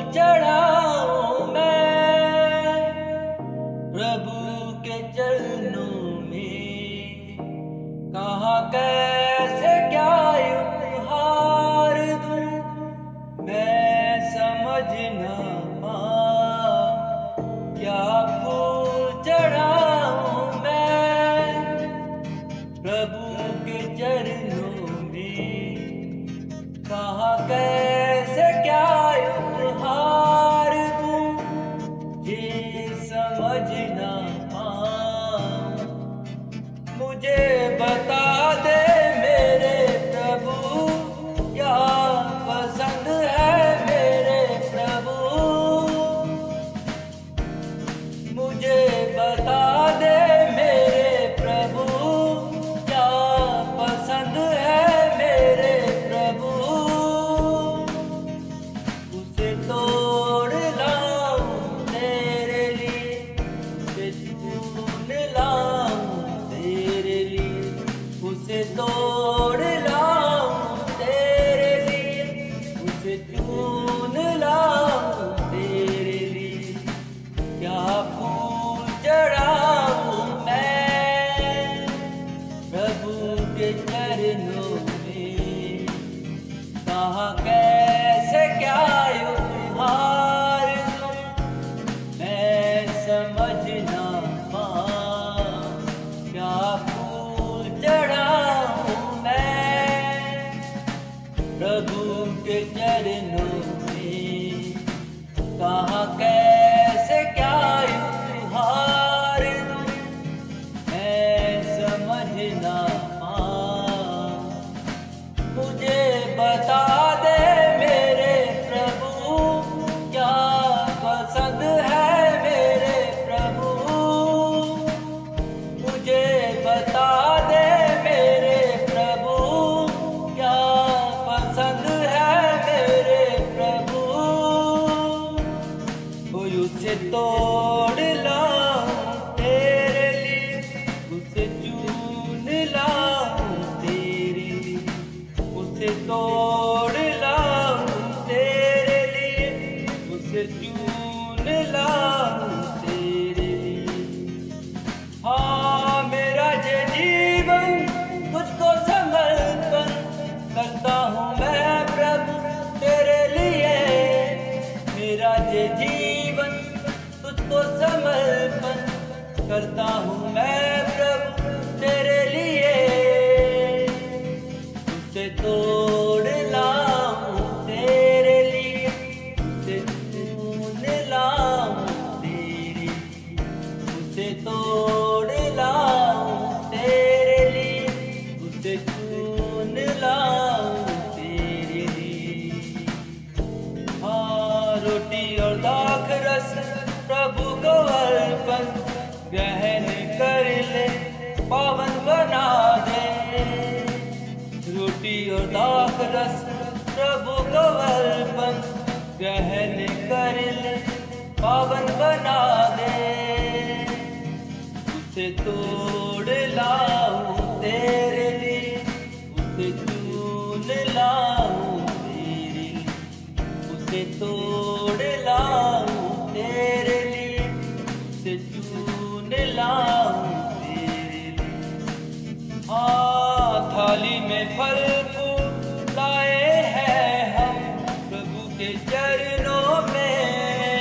चढ़ाऊं मैं प्रभु के चरणों में। कहाँ कैसे क्या उपहार दूं मैं समझ ना पाऊं। क्या फूल चढ़ाऊं मैं प्रभु के चरणों में। कहाँ कैसे क्या उपहार दूं ये समझ ना पाऊं। मुझे बता दे मेरे प्रभु क्या पसंद है मेरे प्रभु। मुझे बता दे मेरे प्रभु क्या पसंद है मेरे प्रभु। उसे तोड़ लाऊं तेरे लिए, उसे चून लाऊं तेरे लिए। उसे तोड़ लाऊं तेरे लिए, उसे चून लाऊं तेरे लिए। क्या फूल चढ़ाऊं मैं प्रभु के चरणों में। कहाँ कैसे क्या उपहार दूं मैं समझ ना पाऊं। क्या फूल चढ़ाऊं मैं प्रभु के चरणों में। कहाँ कैसे क्या उपहार दूं मैं समझ ना पाऊं। मुझे बता दे मेरे प्रभु क्या पसंद है मेरे प्रभु। मुझे बता दे मेरे प्रभु क्या पसंद है मेरे प्रभु। कोई उसे तोड़ लाऊं तेरे लिए, उसे चून लाऊं तेरे लिए। उसे तोड़ लाऊं तेरे लिए, उसे चून लाऊं तेरे लिए। हाँ मेरा ये जीवन तुझको समर्पण करता हूँ मैं प्रभु तेरे लिए। मेरा ये जीवन तुझको समर्पण करता हूँ मैं प्रभु तेरे लिए। उसे तोड़ लाऊं तेरे लिए, उसे चून लाऊं तेरे लिए। उसे तोड़ लाऊं तेरे लिए, उसे चून लाऊं तेरे लिए। हाँ रोटी और दाख रस प्रभु को अर्पण ग्रहण कर ले, पावन बना दे। रोटी और दाख रस प्रभु को अर्पण ग्रहण कर ले, पावन बना दे। उसे तोड़ लाऊं तेरे लिए, उसे चून लाऊं तेरे लिए। उसे तोड़ लाऊं तेरे लिए, उसे चून लाऊं तेरे लिए। हाँ थाली में फल फूल लाए हैं हम प्रभु के चरणों में।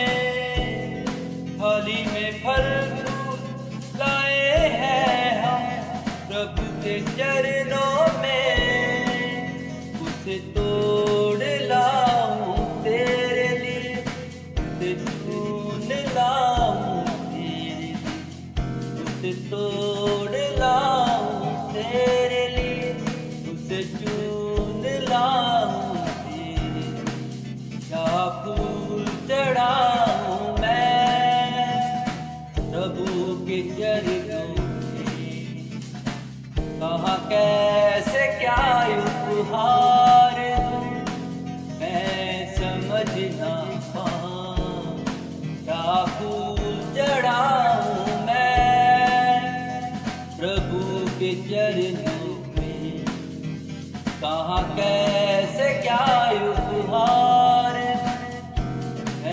थाली में फल फूल लाए हैं हम प्रभु के चरणों में। उसे तोड़ लाऊं तेरे लिए, उसे चून लाऊं तेरे लिए। उसे तोड़ लाऊं तेरे लिए, उसे चून लाऊं तेरे लिए। क्या फूल चढ़ाऊं मैं प्रभु के चरणों में। कहाँ कैसे क्या उपहार दूं मैं समझ ना पाऊं। क्या फूल चढ़ाऊं मैं प्रभु के चरणों में। कहाँ कैसे क्या उपहार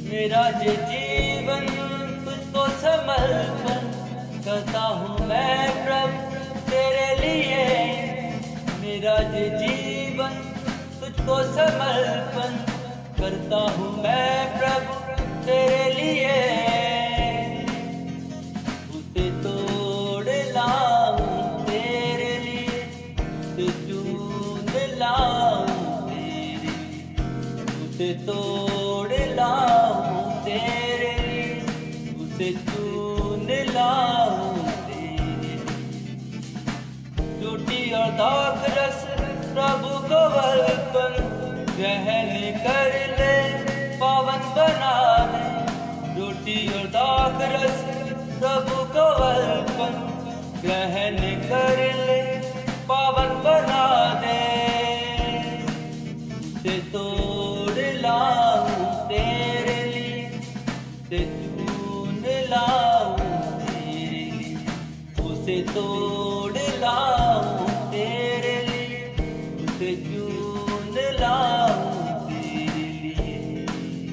मेरा ये जीवन तुझको समर्पण करता हूँ मैं प्रभु तेरे लिए। मेरा ये जीवन तुझको समर्पण करता हूँ मैं प्रभु तेरे लिए। उसे तोड़ लाऊं तेरे लिए, उसे चून लाऊं तेरे लिए, उसे तोड़ लाऊं तेरे लिए, उसे चून लाऊं तेरे लिए। झूठी और दाख रस प्रभु को अर्पण ग्रहण कर ले, पावन बना दे। झूठी और दाख रस प्रभु को अर्पण ग्रहण कर ले, पावन बना दे। उसे तोड़ लाऊं तेरे लिए, उसे चून लाऊं तेरे लिए, उसे तोड़ लाऊं तेरे लिए, उसे चून लाऊं तेरे लिए।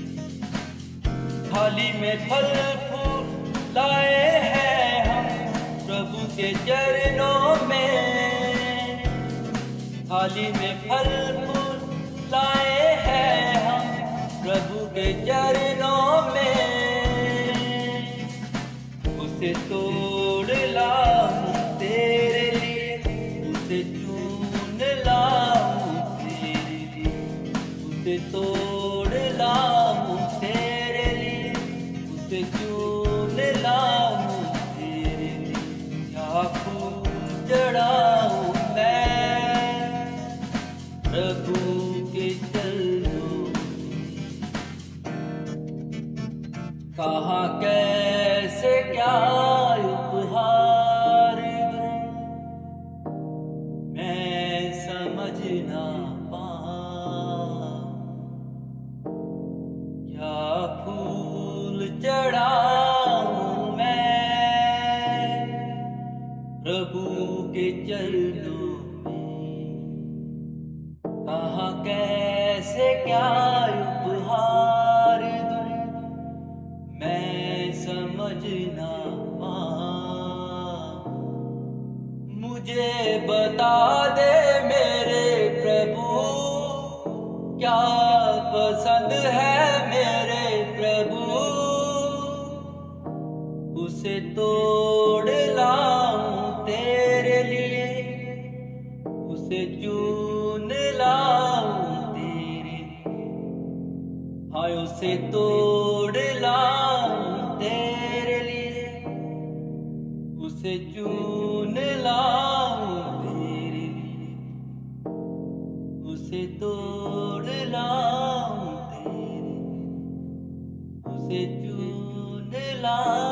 थाली में फल फूल लाए हैं हम प्रभु के चरणों में, थाली में फल फूल लाए हैं हम प्रभु के चरणों में। उसे तोड़ लाऊं तेरे लिए, उसे चून लाऊं तेरे लिए, उसे तोड़ लाऊं तेरे लिए, उसे चून लाऊं तेरे लिए। क्या फूल चढ़ाऊं मैं प्रभु के चरणों में, कहाँ कैसे क्या उपहार दूं मैं समझ ना पाऊं। क्या फूल चढ़ाऊं मैं प्रभु के चरणों में, कहाँ कैसे क्या उपहार दूं मैं समझ ना पाऊं। मुझे बता दे मेरे प्रभु क्या पसंद है मेरे प्रभु, उसे तोड़ लाऊं तेरे लिए, उसे चून लाऊं तेरे लिए। हाँ उसे तोड़ लाऊं तेरे लिए, उसे चून लाऊं तेरे लिए, उसे तोड़ लाऊं तेरे लिए, उसे चून लाऊं।